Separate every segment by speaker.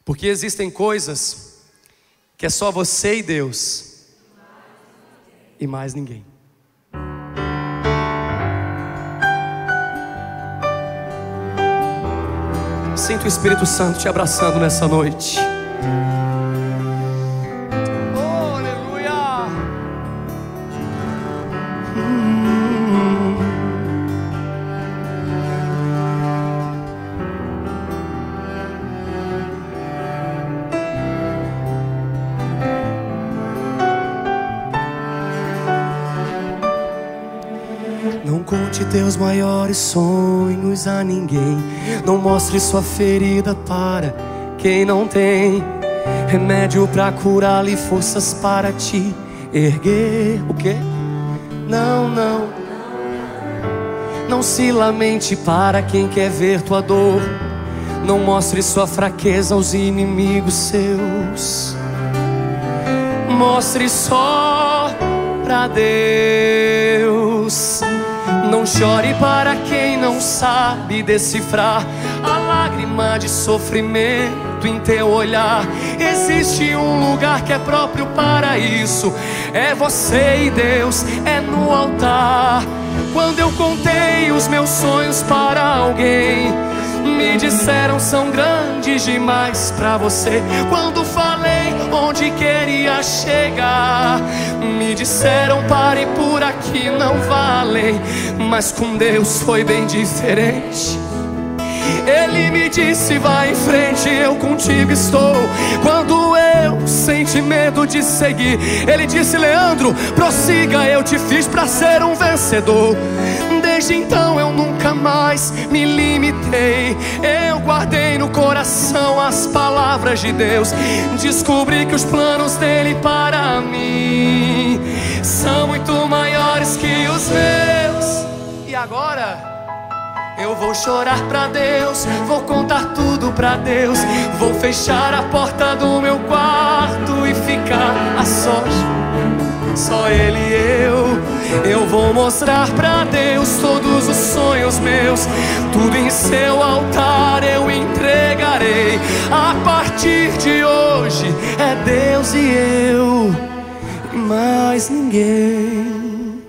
Speaker 1: Porque existem coisas que é só você e Deus e mais ninguém. Sinto o Espírito Santo te abraçando nessa noite. Oh, aleluia! Não conte teus maiores sonhos a ninguém. Não mostre sua ferida para quem não tem remédio pra curá-la e forças para te erguer. O quê? Não, não. Não se lamente para quem quer ver tua dor. Não mostre sua fraqueza aos inimigos seus. Mostre só pra Deus. Não chore para quem não sabe decifrar a lágrima de sofrimento em teu olhar. Existe um lugar que é próprio para isso. É você e Deus, é no altar. Quando eu contei os meus sonhos para alguém, me disseram são grandes demais pra você. Quando falei onde queria chegar, me disseram pare por aqui, não valem. Mas com Deus foi bem diferente. Ele me disse vai em frente, eu contigo estou. Quando eu senti medo de seguir, Ele disse Leandro, prossiga, eu te fiz pra ser um vencedor. Desde então eu nunca mais me limitei. Eu guardei no coração as palavras de Deus. Descobri que os planos dele para mim são muito maiores que os meus. E agora? Eu vou chorar pra Deus, vou contar tudo pra Deus. Vou fechar a porta do meu quarto e ficar a sós, só Ele e eu. Eu vou mostrar pra Deus todos os sonhos meus. Tudo em seu altar eu entregarei. A partir de hoje é Deus e eu e mais ninguém.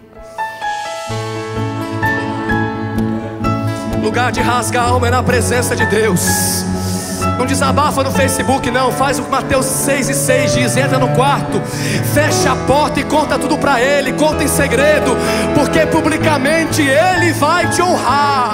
Speaker 1: Lugar de rasgar a alma é na presença de Deus. Não desabafa no Facebook não. Faz o que Mateus 6:6 diz. Entra no quarto, fecha a porta e conta tudo pra Ele. Conta em segredo, porque publicamente Ele vai te honrar.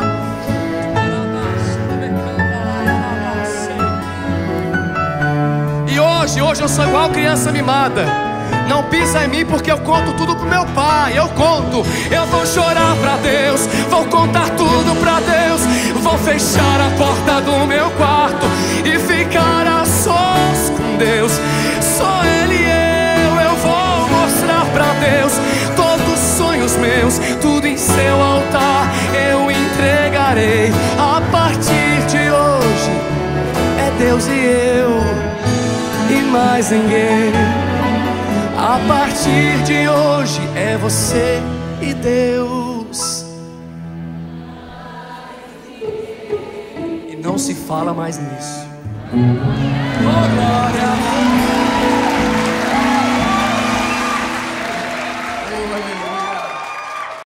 Speaker 1: E hoje eu sou igual criança mimada. Não pisa em mim porque eu conto tudo pro meu pai. Eu conto, eu vou chorar pra Deus, vou contar tudo pra Deus. Vou fechar a porta do meu quarto e ficar a sós com Deus. Só Ele e eu vou mostrar pra Deus todos os sonhos meus. Tudo em seu altar eu entregarei. A partir de hoje é Deus e eu e mais ninguém. A partir de hoje é você e Deus. E não se fala mais nisso. Oh, glória.